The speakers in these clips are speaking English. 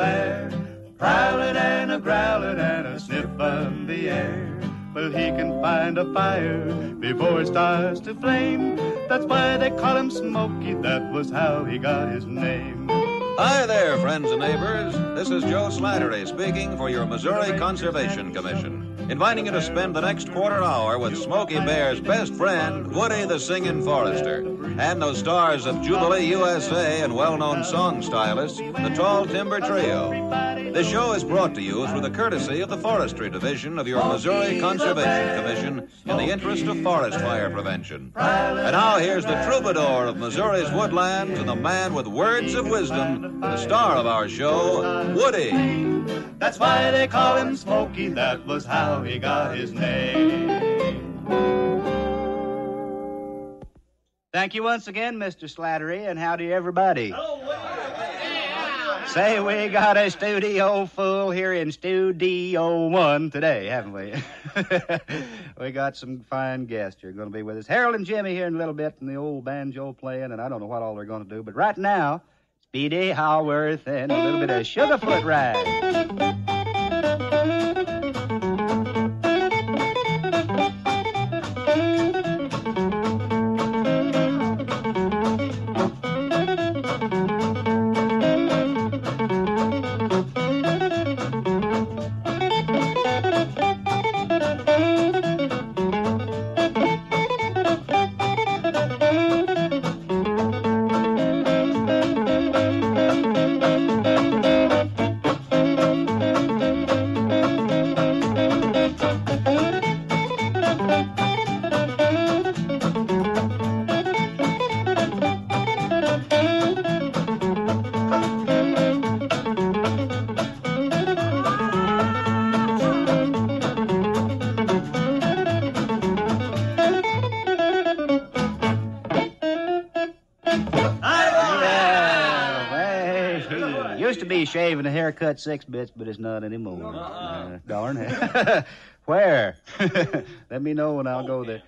fair, prowling and a growling and a sniffing the air. Well, he can find a fire before it starts to flame. That's why they call him Smokey. That was how he got his name. Hi there, friends and neighbors. This is Joe Slattery speaking for your Missouri Conservation Commission, inviting you to spend the next quarter hour with Smokey Bear's best friend, Woody the Singing Forester, and those stars of Jubilee USA and well-known song stylists, the Tall Timber Trio. This show is brought to you through the courtesy of the Forestry Division of your Missouri Conservation Commission in the interest of forest fire prevention. And now here's the troubadour of Missouri's woodlands and the man with words of wisdom, the star of our show, Woody. That's why they call him Smokey. That was how he got his name. Thank you once again, Mr. Slattery, and howdy, everybody. Hello, Woody. Say, we got a studio full here in Studio 1 today, haven't we? We got some fine guests here going to be with us. Harold and Jimmy here in a little bit, and the old banjo playing, and I don't know what all they're going to do. But right now, Speedy Howarth and a little bit of Sugarfoot Ride. Shaving a haircut 6 bits, but it's not anymore. Darn it. Where? Let me know and I'll go there.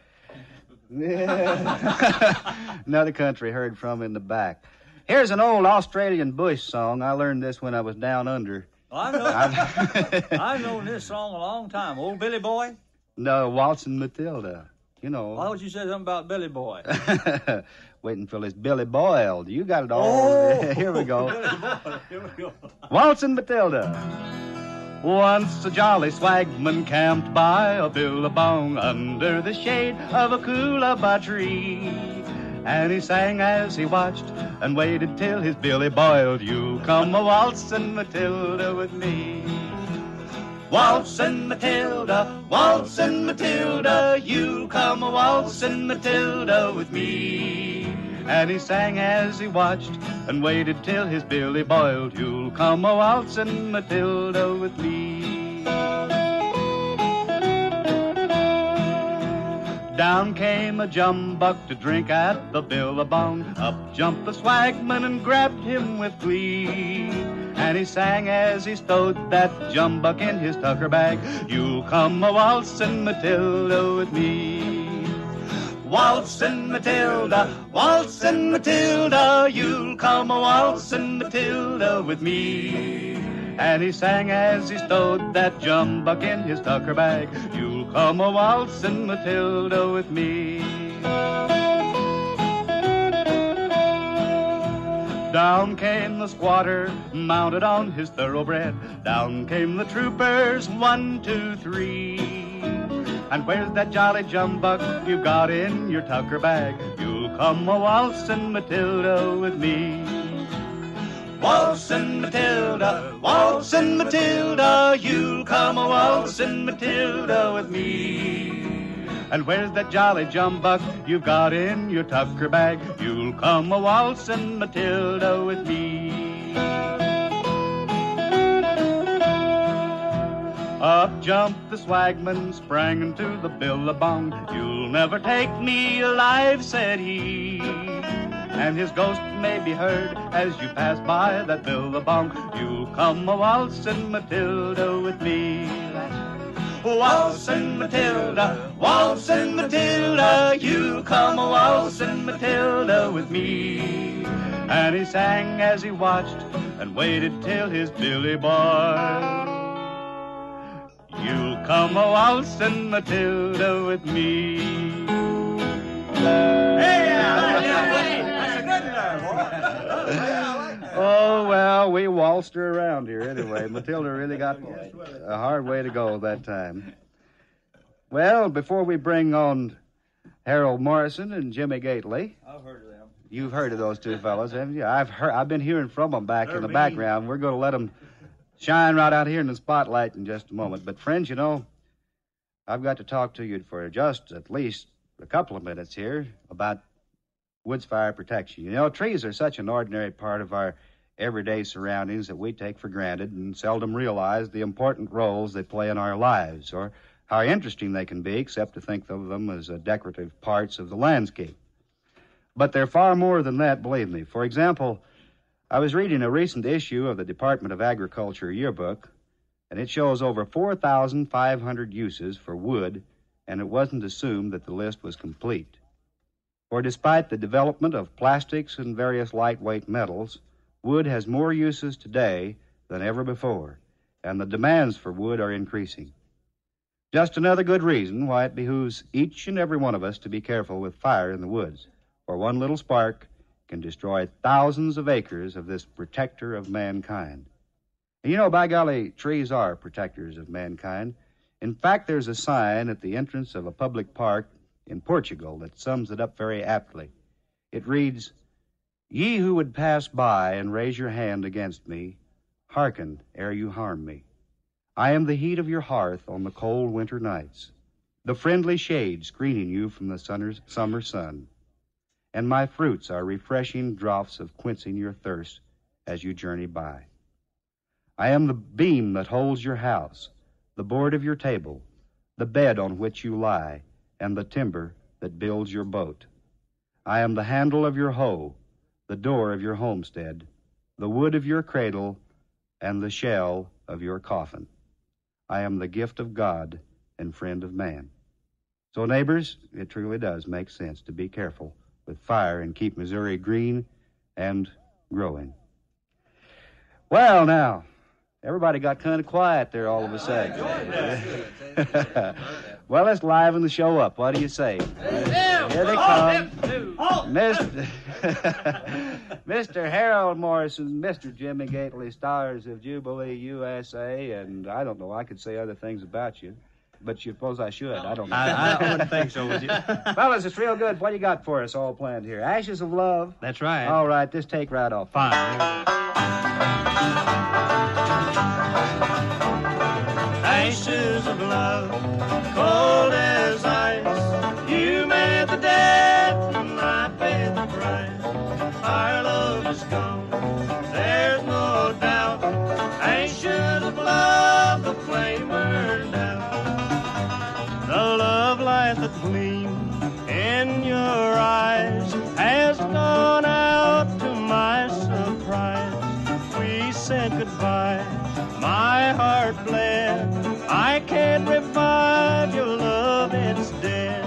Another country heard from in the back. Here's an old Australian bush song. I learned this when I was down under. I've known this song a long time. Old Billy Boy? No, Waltzing Matilda. You know. Why would you say something about Billy Boy? Waiting till it's Billy Boiled. You got it all. Oh. Here we go. Here we go. Waltzing Matilda. Once a jolly swagman camped by a billabong under the shade of a coolabah tree. And he sang as he watched and waited till his billy boiled. You come a waltzing Matilda with me. Waltzing Matilda, you come a waltzing Matilda with me. And he sang as he watched and waited till his billy boiled. You'll come a waltzing Matilda with me. Down came a jumbuck to drink at the billabong. Up jumped the swagman and grabbed him with glee. And he sang as he stowed that jumbuck in his tucker bag. You'll come a waltzing Matilda with me. Waltzing Matilda, you'll come a waltzing Matilda with me. And he sang as he stowed that jumbuck in his tucker bag. You'll come a waltzing Matilda with me. Down came the squatter, mounted on his thoroughbred. Down came the troopers, 1, 2, 3. And where's that jolly jumbuck you got in your tucker bag? You'll come a waltzing Matilda with me. Waltzing Matilda, you'll come a waltzing Matilda with me. And where's that jolly jumbuck you've got in your tucker bag? You'll come a waltzing Matilda with me. Up jumped the swagman, sprang into the billabong. You'll never take me alive, said he. And his ghost may be heard as you pass by that billabong. You'll come a waltzing Matilda with me. Waltzing Matilda, you come a waltzing Matilda with me. And he sang as he watched and and waited till his billy boiled. You'll come a waltzing Matilda with me. Oh, well, we waltzed her around here anyway. Matilda really got a hard way to go that time. Well, before we bring on Harold Morrison and Jimmy Gately. I've heard of them. You've heard of those two fellas, haven't you? I've been hearing from them back in the background. We're going to let them shine right out here in the spotlight in just a moment. But, friends, you know, I've got to talk to you for just at least a couple of minutes here about woods fire protection. You know, trees are such an ordinary part of our everyday surroundings that we take for granted and seldom realize the important roles they play in our lives or how interesting they can be, except to think of them as decorative parts of the landscape. But they're far more than that, believe me. For example, I was reading a recent issue of the Department of Agriculture yearbook, and it shows over 4,500 uses for wood, and it wasn't assumed that the list was complete. For despite the development of plastics and various lightweight metals, wood has more uses today than ever before, and the demands for wood are increasing. Just another good reason why it behooves each and every one of us to be careful with fire in the woods, for one little spark can destroy thousands of acres of this protector of mankind. And you know, by golly, trees are protectors of mankind. In fact, there's a sign at the entrance of a public park in Portugal that sums it up very aptly. It reads, "Ye who would pass by and raise your hand against me, hearken ere you harm me. I am the heat of your hearth on the cold winter nights, the friendly shade screening you from the summer sun, and my fruits are refreshing draughts of quenching your thirst as you journey by. I am the beam that holds your house, the board of your table, the bed on which you lie, and the timber that builds your boat. I am the handle of your hoe, the door of your homestead, the wood of your cradle, and the shell of your coffin. I am the gift of God and friend of man." So, neighbors, it truly does make sense to be careful with fire and keep Missouri green and growing. Well, now, everybody got kind of quiet there all of a sudden. Well, let's liven the show up. What do you say? Here they come. Mr. Harold Morrison, Mr. Jimmy Gately, stars of Jubilee USA, and I don't know, I could say other things about you, but you suppose I should. I don't know. I wouldn't think so, would you? Fellas, it's real good. What do you got for us all planned here? Ashes of Love? That's right. All right, just take right off. Fine. Ashes of love, cold as ice. You made the debt, and I paid the price. Our love is gone, there's no doubt. Ashes of love, the flame burned out. The love light that gleamed in your eyes has gone out to my surprise. We said goodbye, my heart bled. I can't revive your love, it's dead.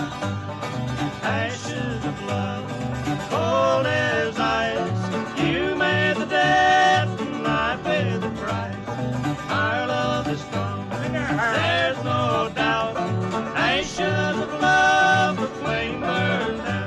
Ashes of love, cold as ice. You made the debt, and I paid the price. Our love is gone, there's no doubt. Ashes of love, the flame burned out.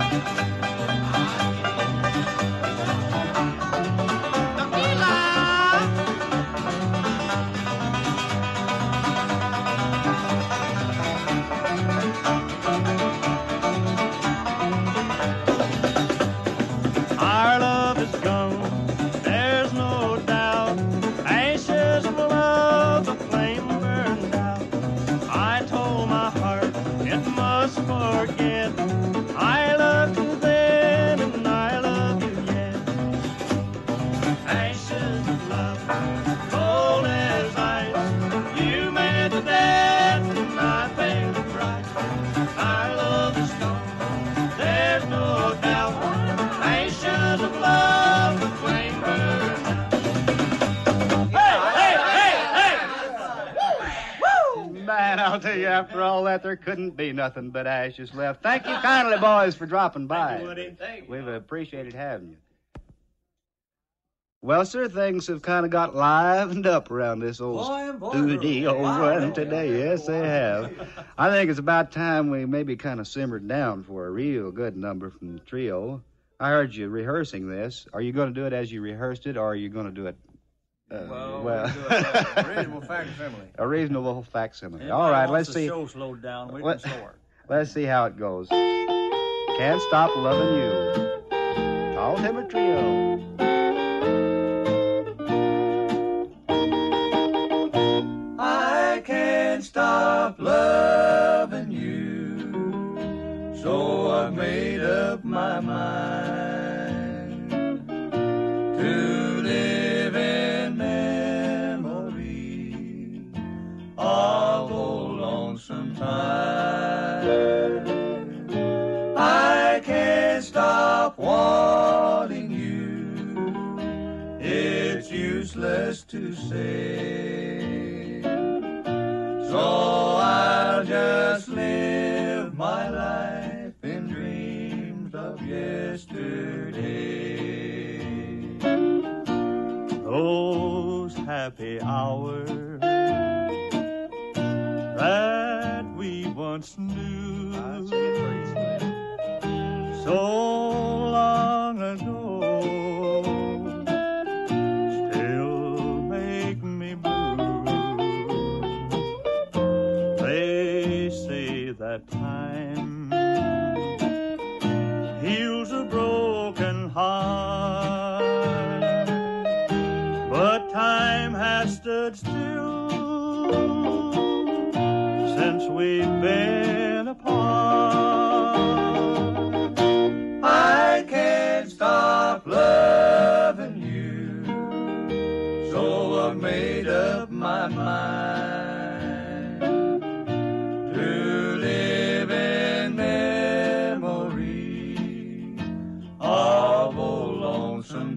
Our love is gone, there's no doubt. Ashes of love, the flame burned out. I told my heart it must forget. I loved you then and I love you yet. Ashes of love, cold as ice. You made the debt and I paid the price. Our love is gone, there's no doubt. Ashes of love, the flame burned out. Man, I'll tell you, after all that, there couldn't be nothing but ashes left. Thank you kindly, boys, for dropping by. Thank you, Woody. We've appreciated having you. Well, sir, things have kind of got livened up around this old studio one today. Yes, they have. I think it's about time we maybe kind of simmered down for a real good number from the trio. I heard you rehearsing this. Are you going to do it as you rehearsed it, or are you going to do it? We'll do a reasonable facsimile. A reasonable facsimile. All right, let's see. The show slowed down. We can slow her. Let's see how it goes. Can't Stop Loving You. Tall Timber Trio. I can't stop loving you, so I've made up my mind to live in memory of old lonesome time. I can't stop wanting you, it's useless to say, so I'll just live my life in dreams of yesterday. Those happy hours that we once knew so long ago still make me blue. They say that time heals a broken heart, but time has stood still since we've been apart. I can't stop loving you, so I've made up my mind to live in memory of old lonesome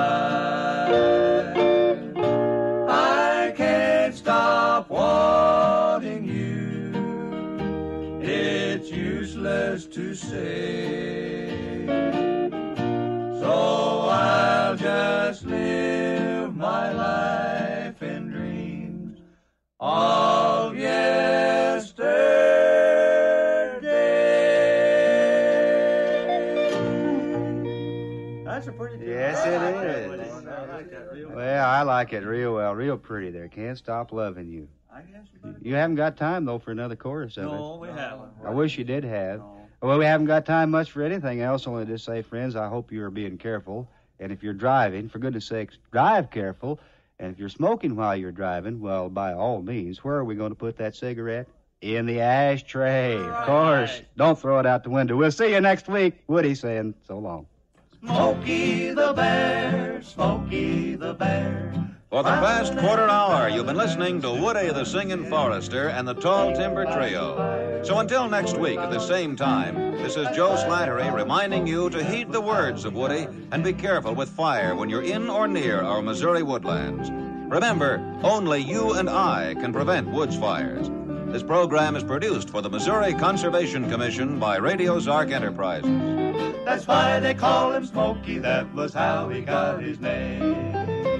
time. I can't stop wanting you, it's useless to say, so I'll just live my life in dreams of yesterday. That's a pretty good Yes, it is. I like that real well. Well, I like it real well. Real pretty there. Can't Stop Loving You. I guess we better. You haven't got time, though, for another chorus of No, we haven't. it. I wish you did have. No. Well, we haven't got time much for anything else, only to say, friends, I hope you are being careful. And if you're driving, for goodness sakes, drive careful. And if you're smoking while you're driving, well, by all means, where are we going to put that cigarette? In the ashtray, of course. Don't throw it out the window. We'll see you next week. Woody saying so long. Smokey the Bear, Smokey the Bear. For the past quarter hour, you've been listening to Woody the Singing Forester and the Tall Timber Trio. So until next week at the same time, this is Joe Slattery reminding you to heed the words of Woody and be careful with fire when you're in or near our Missouri woodlands. Remember, only you and I can prevent woods fires. This program is produced for the Missouri Conservation Commission by Radio Zark Enterprises. That's why they call him Smokey, that was how he got his name.